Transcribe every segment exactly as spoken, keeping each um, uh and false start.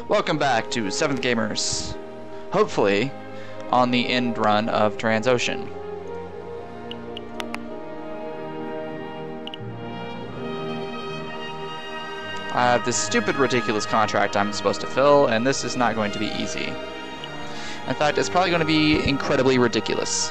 Welcome back to Seventh Gamers. Hopefully, on the end run of Transocean. I have this stupid, ridiculous contract I'm supposed to fill, and this is not going to be easy. In fact, it's probably going to be incredibly ridiculous.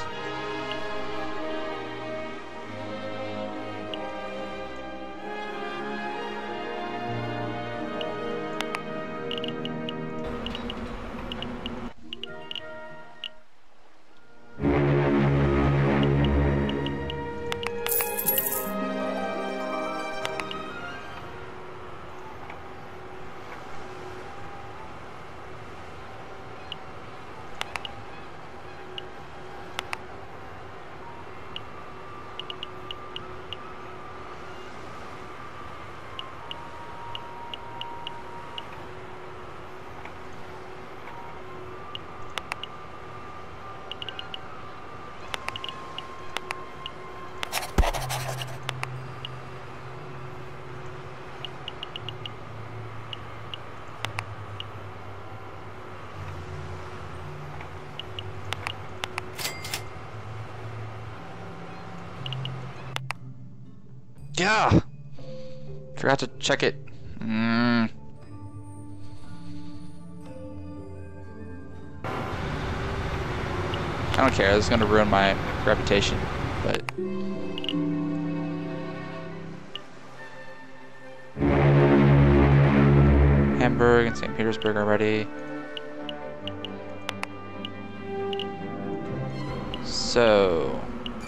Yeah! Forgot to check it. Mm. I don't care, this is gonna ruin my reputation, but... Hamburg and Saint Petersburg already. So...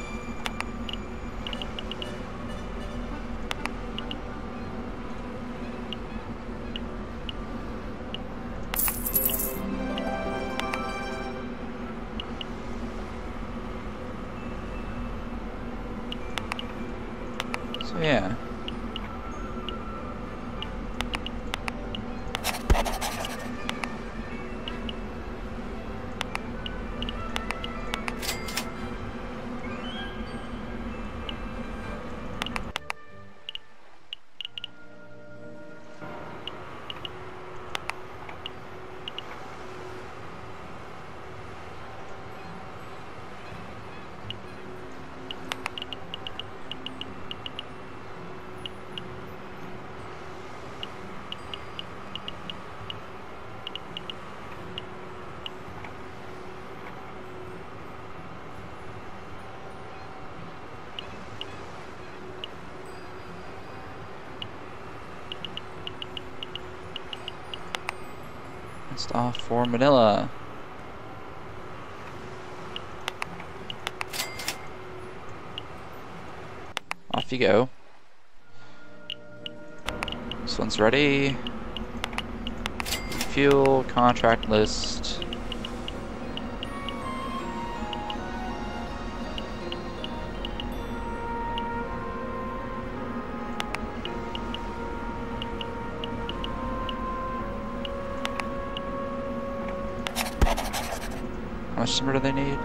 So yeah. Next off for Manila. Off you go. This one's ready. Fuel, contract list. How much timber do they need?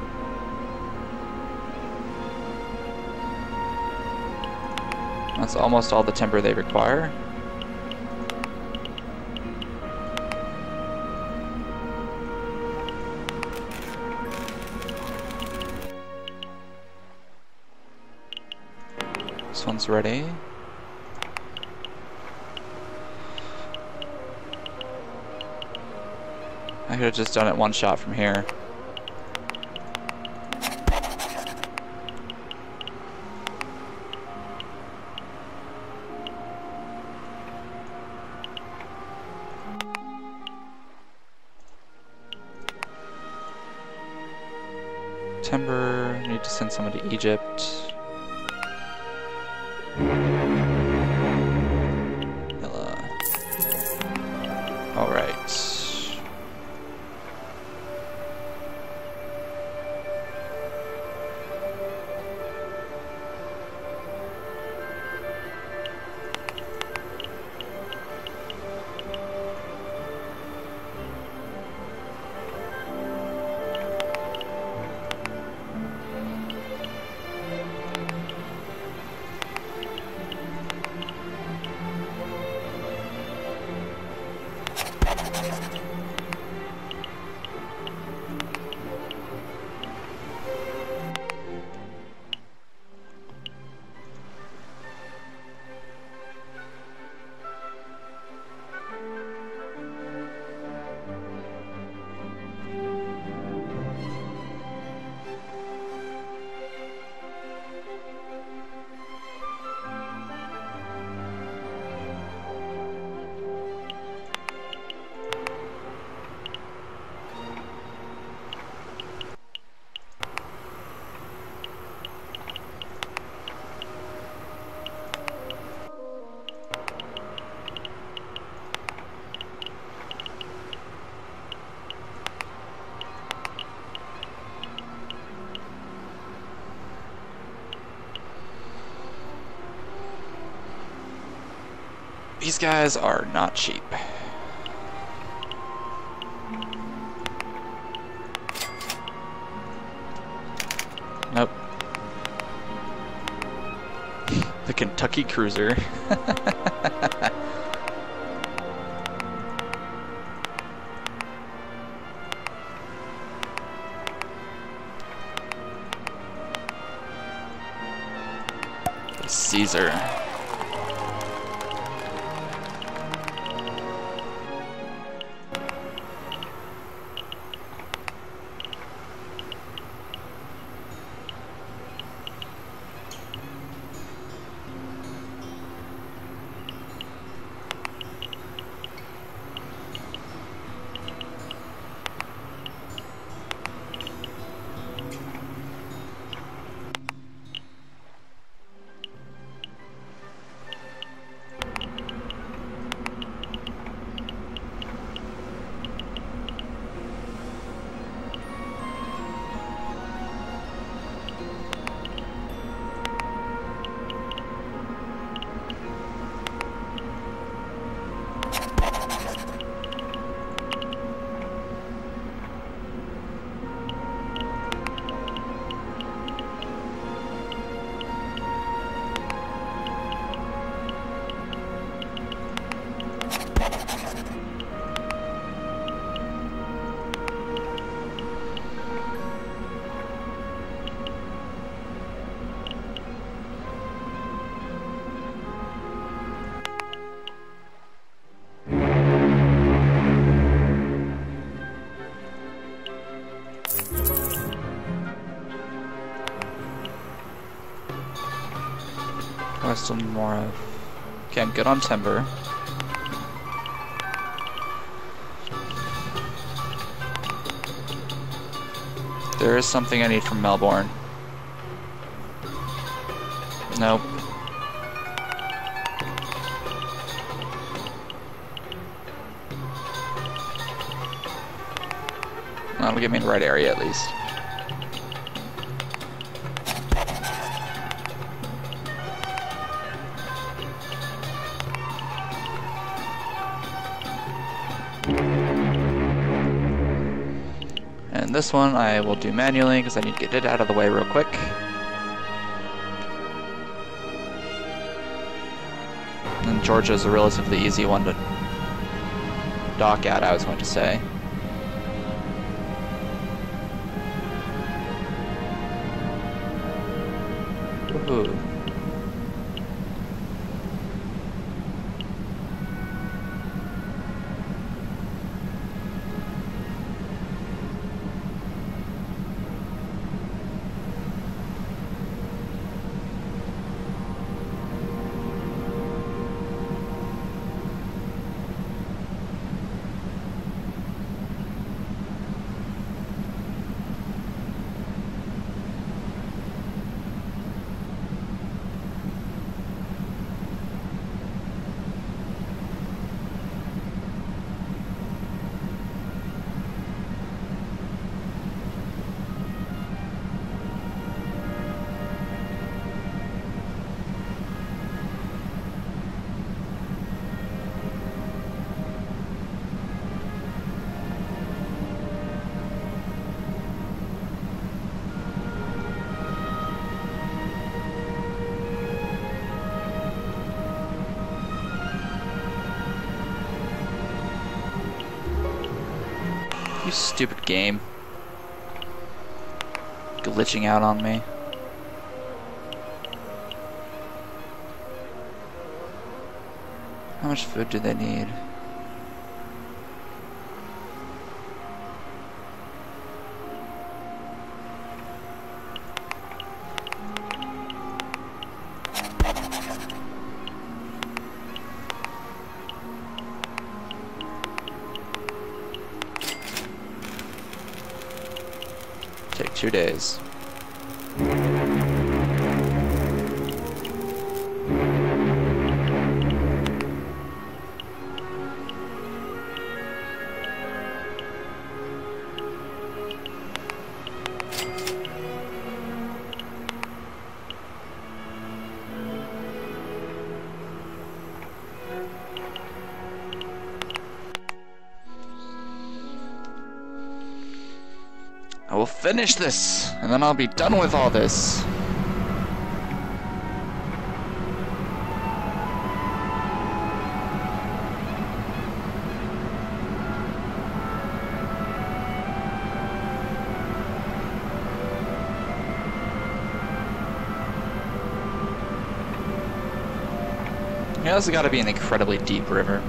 That's almost all the timber they require. This one's ready. I could have just done it one shot from here. Timber, need to send someone to Egypt. All right. These guys are not cheap. Nope. The Kentucky Cruiser. The Caesar. Some more of. Okay, I'm good on timber. There is something I need from Melbourne. Nope. That'll get me in the right area at least. And this one I will do manually because I need to get it out of the way real quick. And Georgia is a relatively easy one to dock at, I was going to say. Ooh. You stupid game. Glitching out on me. How much food do they need? Take two days. I will finish this, and then I'll be done with all this. Yeah, this has got to be an incredibly deep river.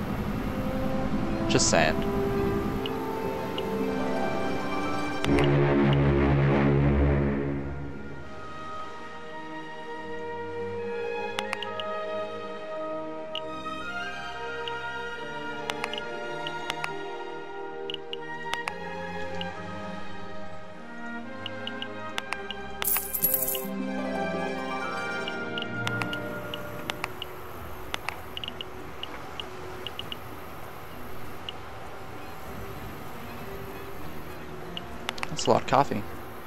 Just saying. That's a lot of coffee.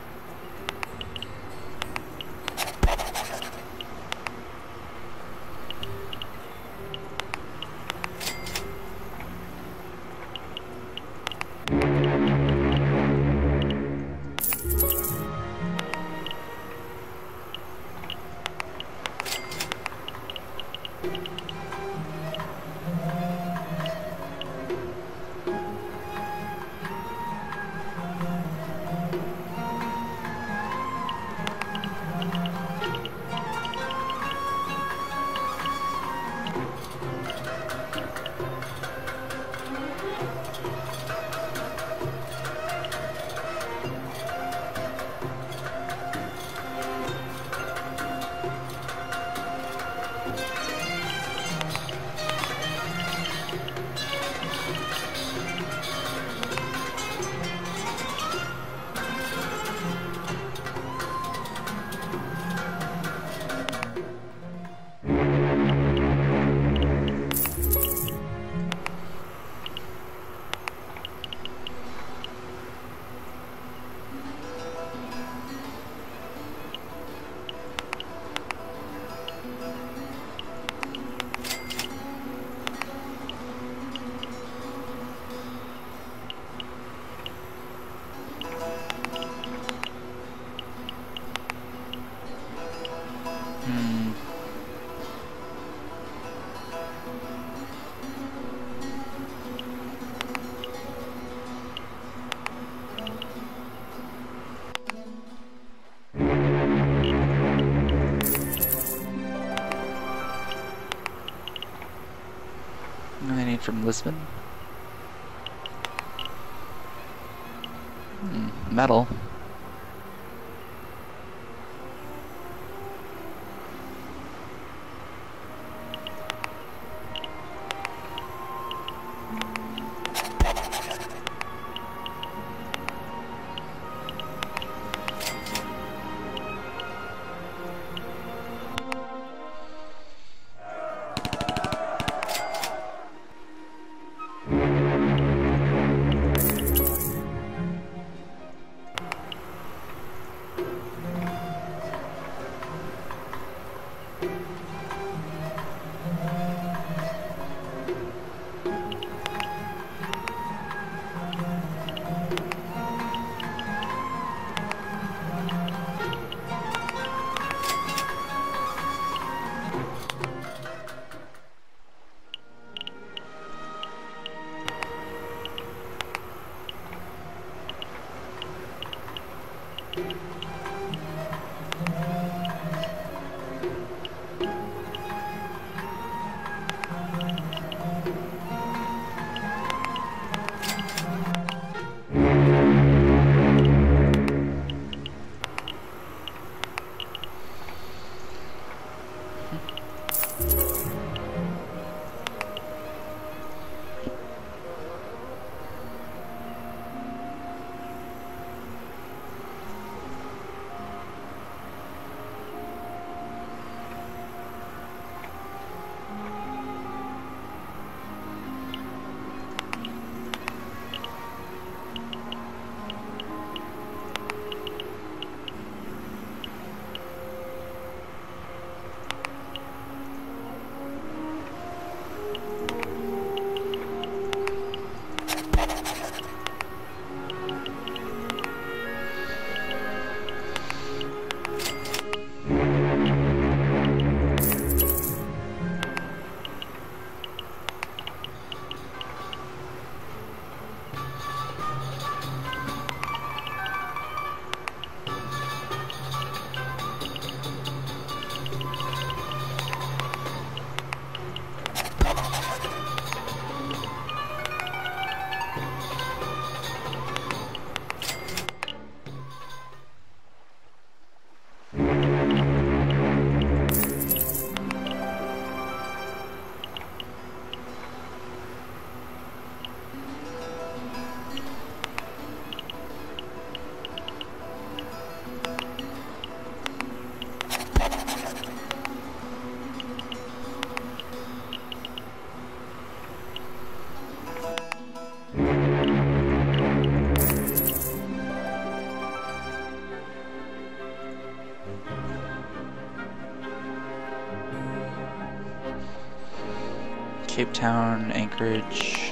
From Lisbon. Hmm, metal. Cape Town, Anchorage.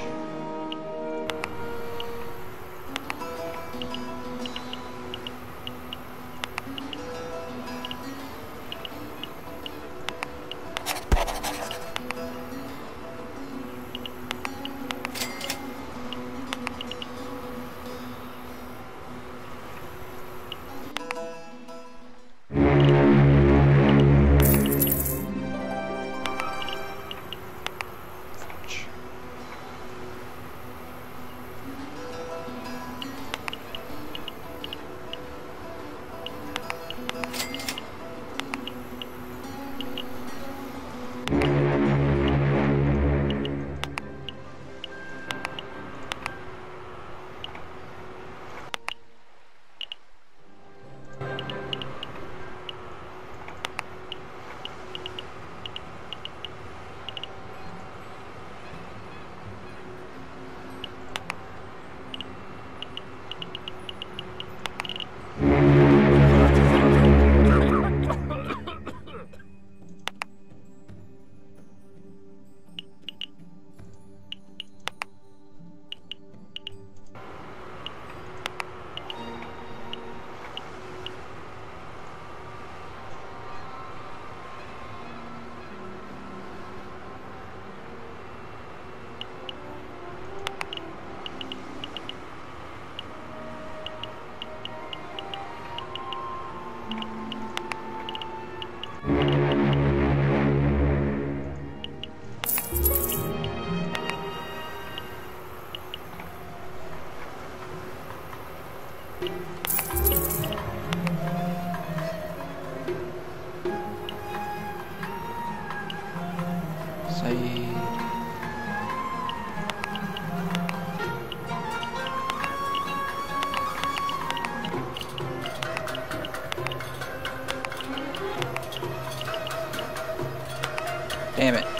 Damn it.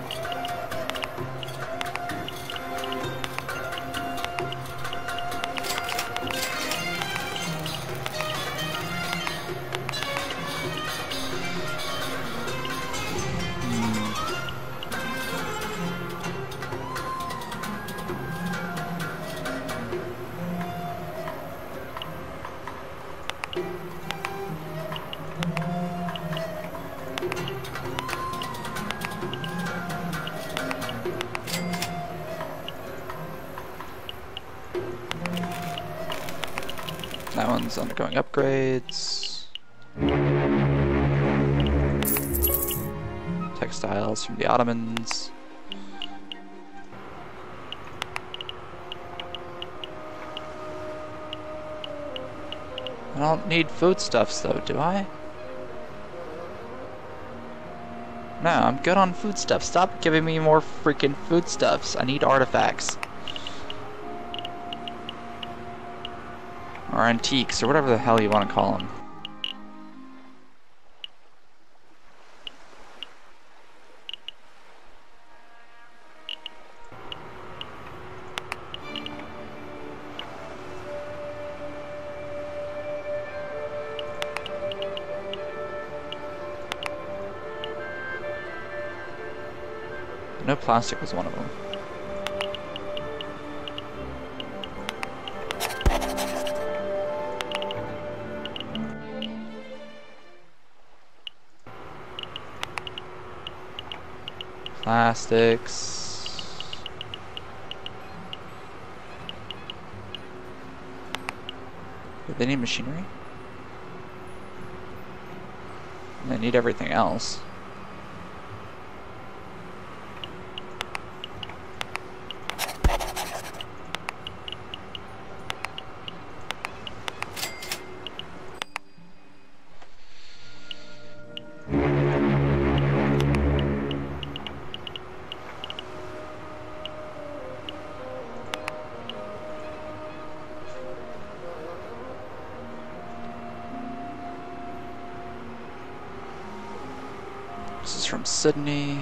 That one's undergoing upgrades. Textiles from the Ottomans. I don't need foodstuffs though, do I? No, I'm good on foodstuffs. Stop giving me more freaking foodstuffs. I need artifacts. Or antiques, or whatever the hell you want to call them. No plastic was one of them. Plastics. Do they need machinery? They need everything else. This is from Sydney.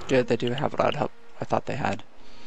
Good, they do have what I'd hope I thought they had.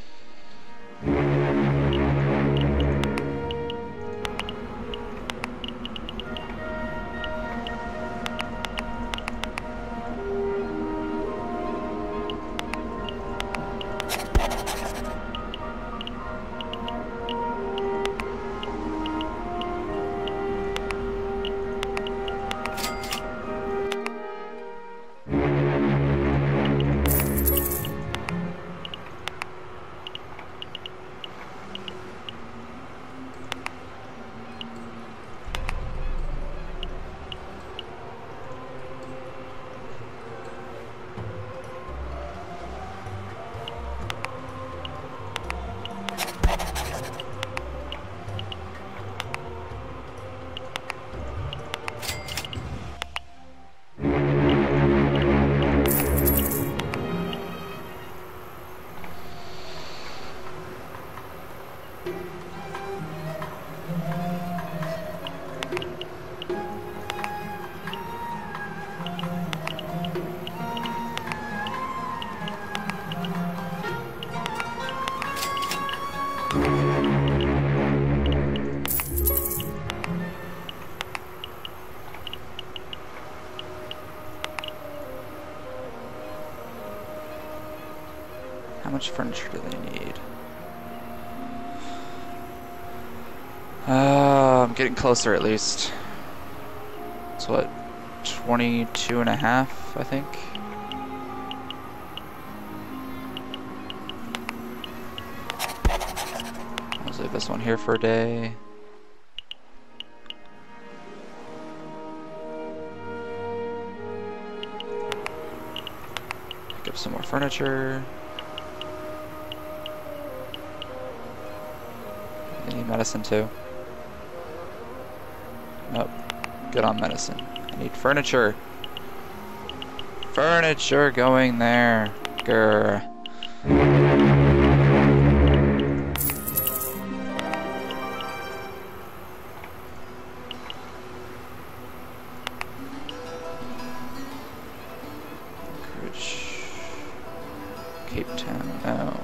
How much furniture do they need? Uh, I'm getting closer at least. It's what, twenty-two and a half, I think? I'll leave this one here for a day. Pick up some more furniture. I need medicine too. Nope. Good on medicine. I need furniture. Furniture going there. Grr. Anchorage. Cape Town. Oh.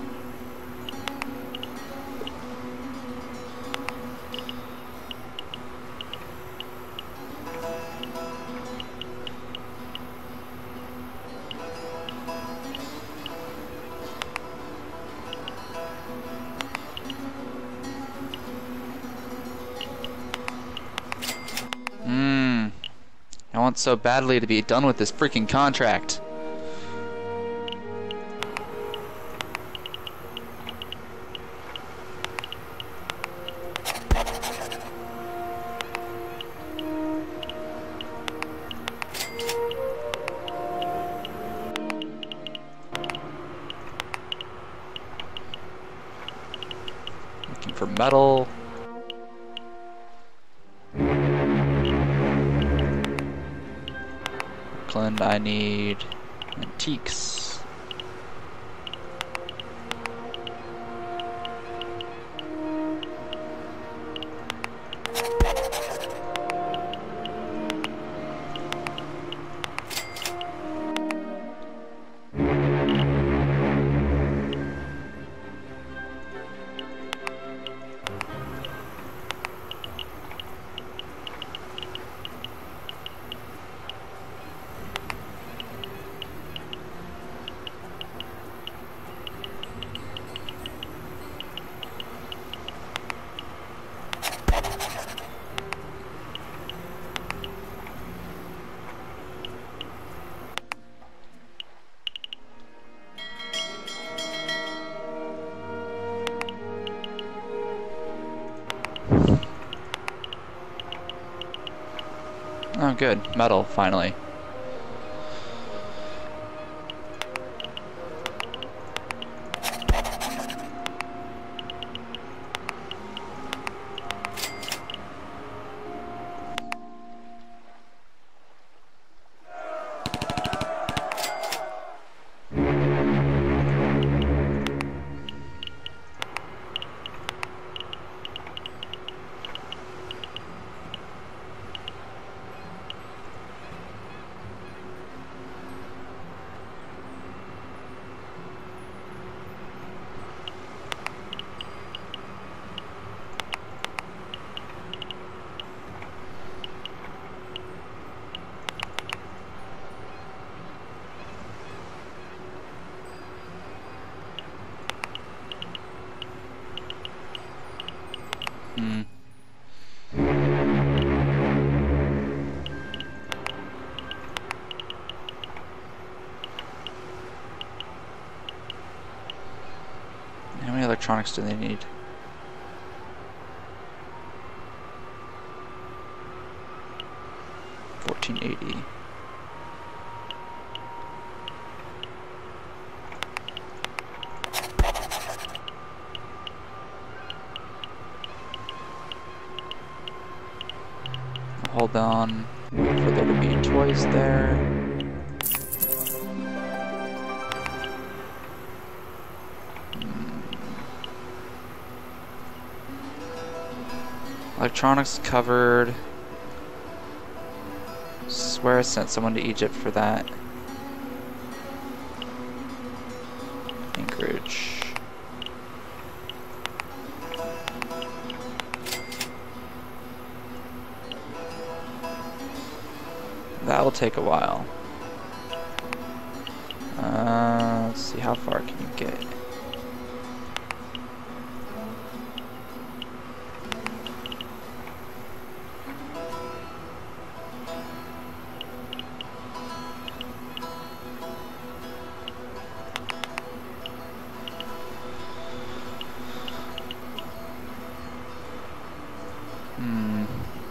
I want so badly to be done with this freaking contract. Looking for metal. I need antiques. Oh, good. Metal, finally. Hmm. How many electronics do they need? fourteen eighty. Hold on, wait for there to be toys there. Hmm. Electronics covered. Swear I sent someone to Egypt for that. Anchorage. That will take a while. Uh, let's see, how far can you get? Hmm.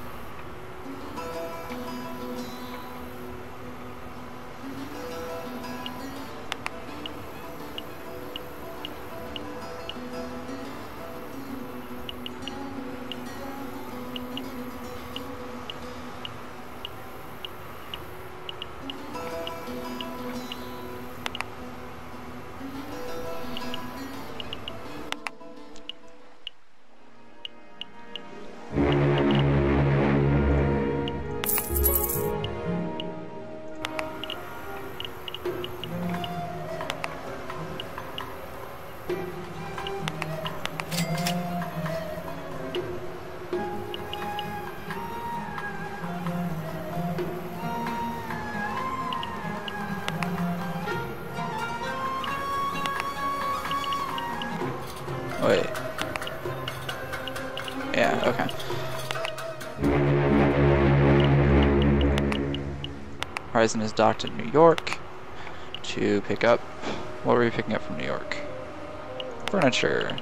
Wait. Yeah, okay. Horizon is docked in New York to pick up. What were we picking up from New York? Furniture.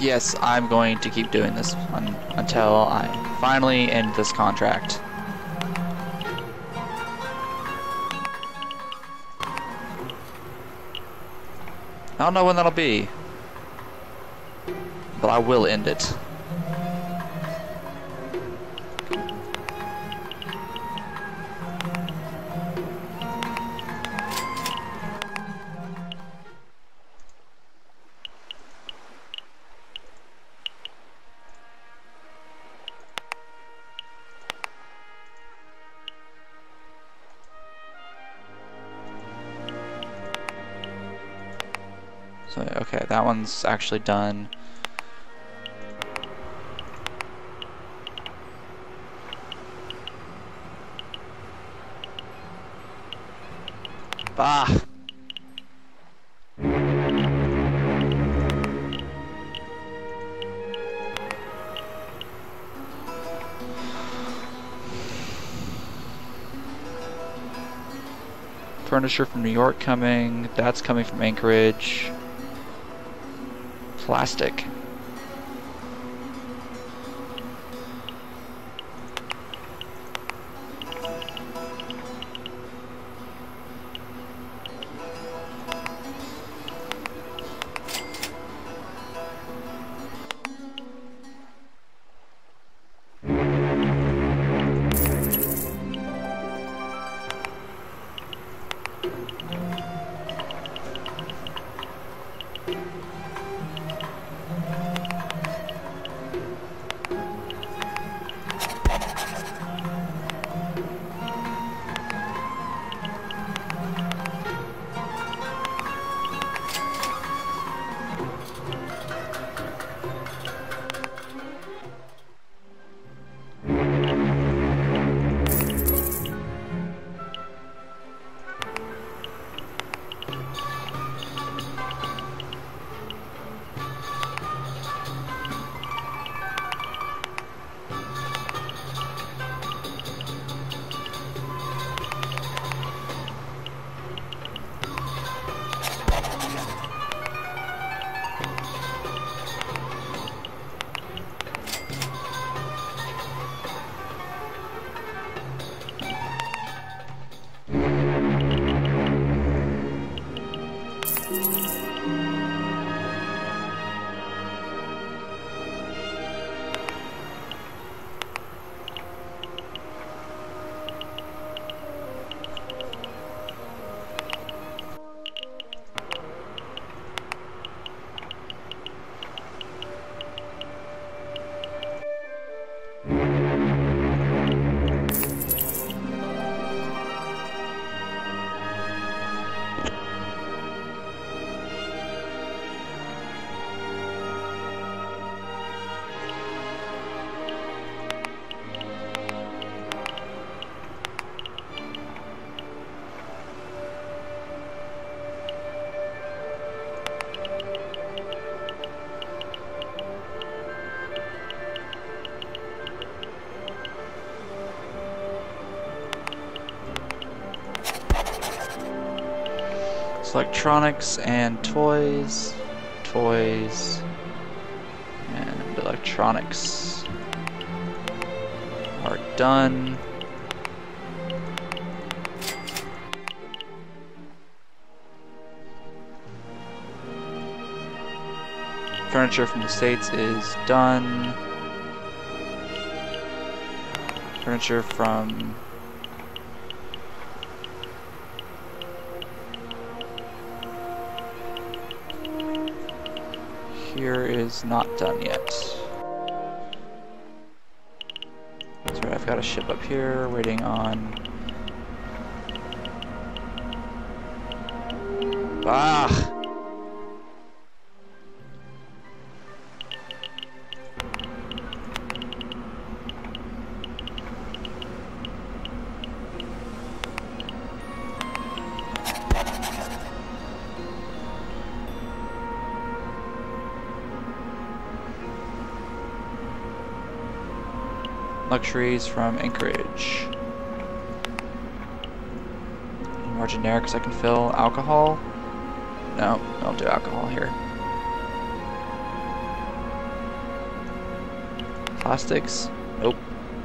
yes, I'm going to keep doing this un until I finally end this contract. I don't know when that'll be, but I will end it. So, okay, that one's actually done. Bah! Furniture from New York coming. That's coming from Anchorage. Plastic. Electronics and toys, toys, and electronics are done. Furniture from the States is done. Furniture from here is not done yet. So I've got a ship up here waiting on. Ah! Luxuries from Anchorage. Any more generics I can fill? Alcohol? No, don't do alcohol here. Plastics? Nope.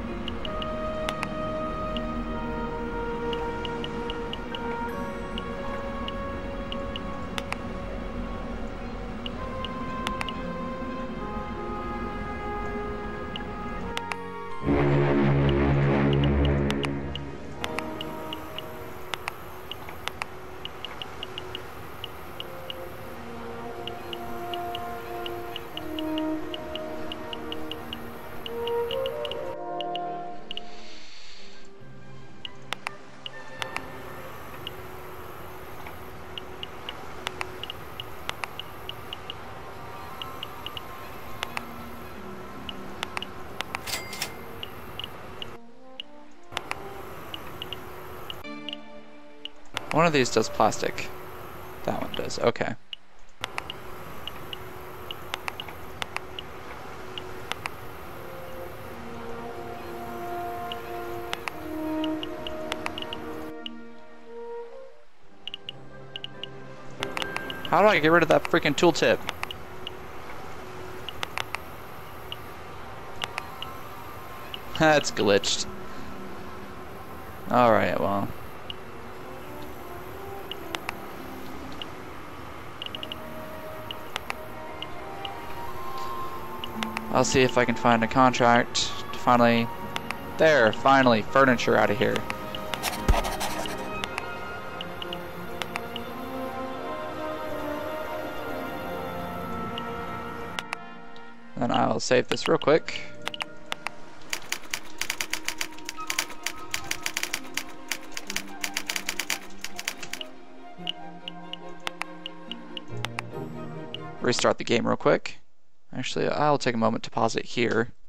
One of these does plastic. That one does, okay. How do I get rid of that freaking tooltip? That's glitched. Alright, well. I'll see if I can find a contract to finally... There, finally, furniture out of here. Then I'll save this real quick. Restart the game real quick. Actually, I'll take a moment to pause it here.